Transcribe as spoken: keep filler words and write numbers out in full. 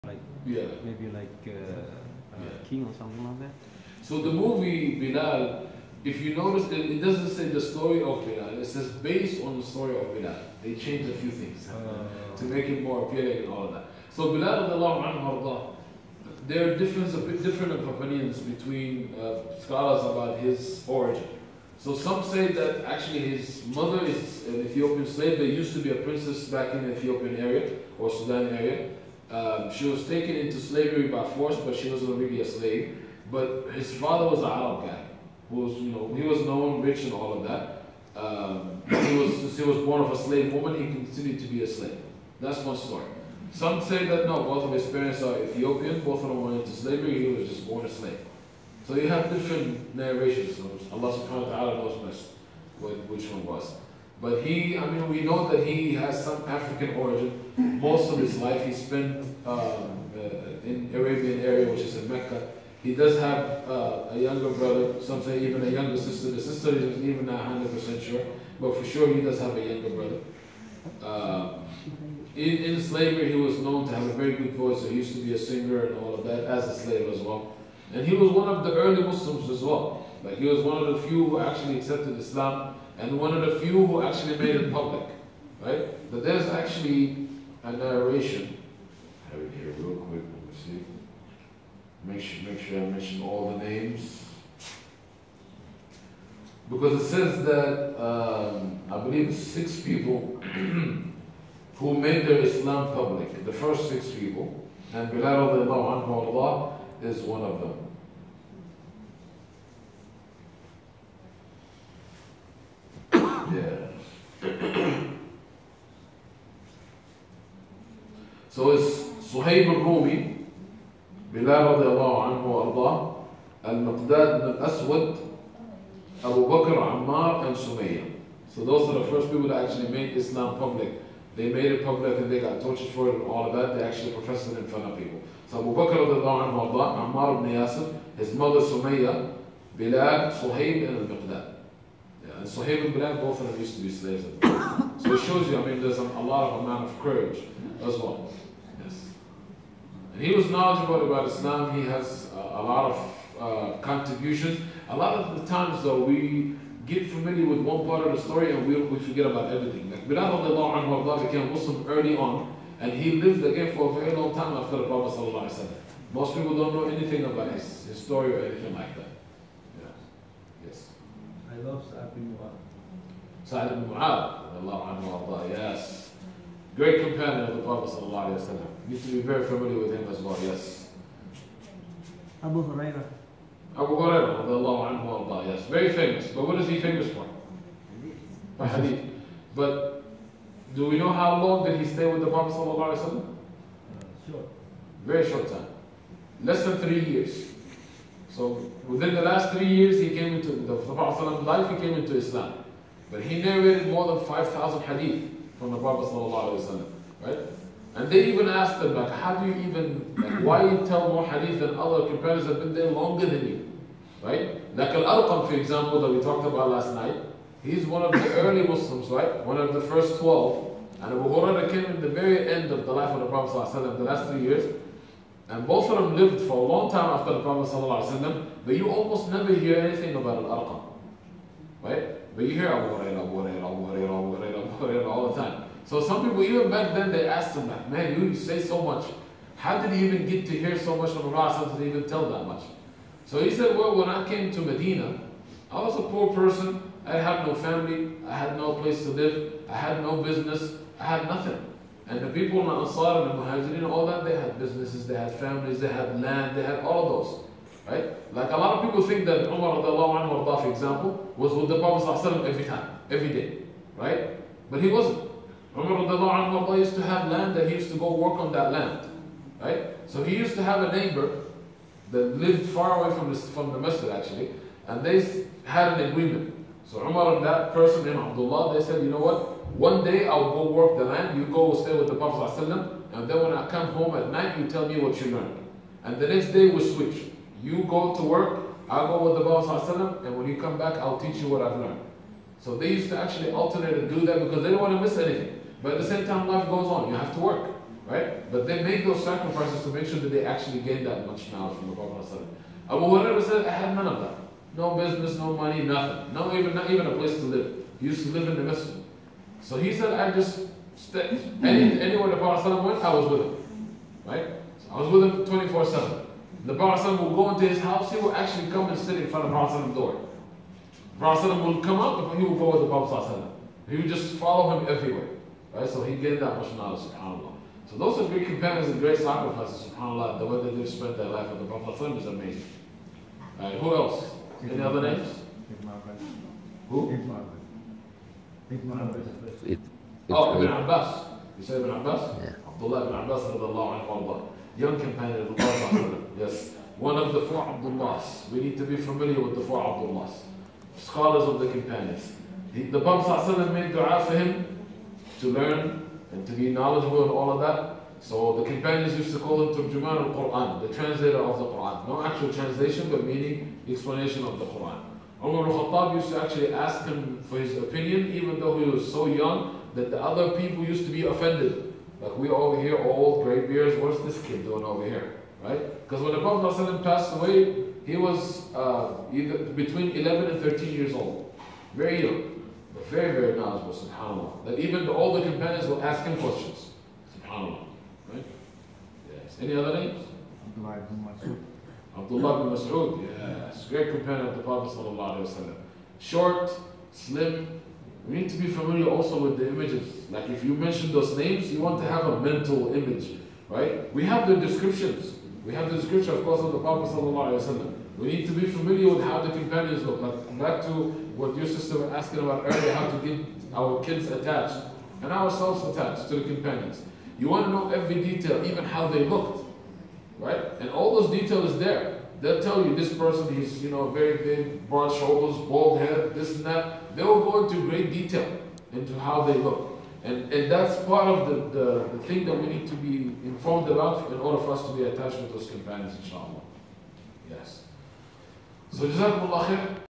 like Yeah. maybe like uh, uh, Yeah. king or something like that. So the movie Bilal, if you notice, it, it doesn't say the story of Bilal. It says based on the story of Bilal. They changed a few things Uh, to make it more appealing and all of that. So Bilal radiallahu anhu ardah, there are different, a bit different of opinions between uh, scholars about his origin. So some say that actually his mother is an Ethiopian slave. There used to be a princess back in the Ethiopian area or Sudan area. Um, she was taken into slavery by force, but she wasn't really a slave. But his father was an Arab guy, who was, you know, he was known, rich and all of that. Um, he was, since he was born of a slave woman, he continued to be a slave. That's one story. Some say that no, both of his parents are Ethiopian, both of them went into slavery, he was just born a slave. So you have different narrations, so Allah subhanahu wa ta'ala knows best what, which one was. But he, I mean, we know that he has some African origin. Most of his life he spent um, uh, in Arabian area, which is in Mecca. He does have uh, a younger brother, some say even a younger sister. The sister is even not one hundred percent sure, but for sure he does have a younger brother. Uh, in, in slavery, he was known to have a very good voice, so he used to be a singer and all of that, as a slave as well. And he was one of the early Muslims as well. Like he was one of the few who actually accepted Islam, and one of the few who actually made it public, right? But there's actually a narration. I have it here real quick, let me see. Make sure, make sure I mention all the names. Because it says that, um, I believe it's six people who made their Islam public, the first six people, and Bilal radiallahu anhu Allah is one of them. Yeah. So it's Suhaib al-Rumi, Bilal radiallahu anhu ardah, Al-Miqdad al-Aswad, Abu Bakr, Ammar, and Sumayya. So those are the first people that actually made Islam public. They made it public and they got tortured for it and all of that. They actually professed it in front of people. So Abu Bakr radiallahu anhu ardah, Ammar ibn Yasir, his mother Sumayya, Bilal, Suhaib, and Al-Miqdad. And Suhaib and Bilal, both of them used to be slaves. So it shows you, I mean, there's a, a lot of amount of courage as well. Yes. And he was knowledgeable about Islam. He has uh, a lot of uh, contributions. A lot of the times, though, we get familiar with one part of the story and we, we forget about everything. Like Bilal radiallahu anhu became Muslim early on, and he lived again for a very long time after the Prophet sallallahu alaihi wasallam. Most people don't know anything about his, his story or anything like that. Yeah. Yes. I love Sa'ad bin Mu'adh. Sa'ad ibn Mu'adh, radiallahu anhu, yes. Great companion of the Prophet sallallahu alaihi wasallam. You need to be very familiar with him as well, yes. Abu Hurairah. Abu Hurairah, radiallahu anhu, yes. Very famous. But what is he famous for? For hadith. But do we know how long did he stay with the Prophet sallallahu alaihi wasallam? Uh, sure. Very short time. Less than three years. So within the last three years, he came into the Prophet's life, he came into Islam. But he narrated more than five thousand hadith from the Prophet ﷺ, right? And they even asked him, like, how do you even, like, why you tell more hadith than other companions that have been there longer than you, right? Like Al-Arqam, for example, that we talked about last night, he's one of the early Muslims, right? One of the first twelve. And Abu Hurairah came in the very end of the life of the Prophet ﷺ, the last three years. And both of them lived for a long time after the Prophet ﷺ, but you almost never hear anything about Al-Arqam, right? But you hear Abu Hurairah, Abu Hurairah, Abu Hurairah, Abu Hurairah, Abu Hurairah all the time. So some people, even back then, they asked him, like, man, you say so much. How did he even get to hear so much from the Prophet to even tell that much? So he said, well, when I came to Medina, I was a poor person. I had no family. I had no place to live. I had no business. I had nothing. And the people in Ansar and the Muhajirin, all that, they had businesses, they had families, they had land, they had all of those. Right? Like a lot of people think that Umar radiallahu anhu, for example, was with the Prophet ﷺ every time, every day. Right? But he wasn't. Umar radiallahu anhu used to have land that he used to go work on that land. Right? So he used to have a neighbor that lived far away from the, from the masjid actually, and they had an agreement. So Umar and that person named Abdullah, they said, you know what? One day I'll go work the land, you go stay with the Prophet ﷺ, and then when I come home at night, you tell me what you learned. And the next day we switch. You go to work, I'll go with the Prophet ﷺ, and when you come back, I'll teach you what I've learned. So they used to actually alternate and do that because they don't want to miss anything. But at the same time, life goes on. You have to work. right? But they made those sacrifices to make sure that they actually gained that much knowledge from the Prophet ﷺ. Abu Hurairah said, I had none of that. No business, no money, nothing. No, even, not even a place to live. He used to live in the masjid. So he said, I just stayed. Any, anywhere the Prophet ﷺ went, I was with him. Right? So I was with him twenty-four seven. The Prophet ﷺ will go into his house, he will actually come and sit in front of the Prophet ﷺ's door. The Prophet ﷺ will come up, and he will go with the Prophet ﷺ. He would just follow him everywhere. Right? So he gained that much knowledge, subhanAllah. So those are great companions and great sacrifices, subhanAllah. The way that they've spent their life with the Prophet ﷺ is amazing. Right, who else? Any other names? Who? It, Oh, Ibn Abbas. You say Ibn Abbas? Yeah. Abdullah ibn Abbas, radiallahu anhu, young companion of the Prophet. Yes. One of the four Abdullahs. We need to be familiar with the four Abdullahs. Scholars of the companions. He, the Prophet made dua for him to learn and to be knowledgeable and all of that. So the companions used to call him Turjuman al-Quran, the translator of the Quran. No actual translation, but meaning explanation of the Quran. Umar al-Khattab used to actually ask him for his opinion, even though he was so young that the other people used to be offended. Like, we over here, old, gray beards, what's this kid doing over here? Right? Because when the Prophet ﷺ passed away, he was uh, either between eleven and thirteen years old. Very young, but very, very knowledgeable, subhanAllah. That even the older companions will ask him questions. SubhanAllah. Right? Yes. Any other names? Abdullah ibn Mas'ud. Abdullah bin Mas'ud, yes. Great companion of the Prophet ﷺ. Short, slim. We need to be familiar also with the images. Like, if you mention those names, you want to have a mental image, right? We have the descriptions. We have the description, of course, of the Prophet ﷺ. We need to be familiar with how the companions look. Like, back to what your sister was asking about earlier, how to get our kids attached and ourselves attached to the companions. You want to know every detail, even how they looked, right? And all those details is there. They'll tell you this person, he's, you know, very big, broad shoulders, bald head, this and that. They will go into great detail into how they look. And, and that's part of the, the, the thing that we need to be informed about in order for us to be attached with those companions, inshallah. Yes. So, Jazakumullah khair.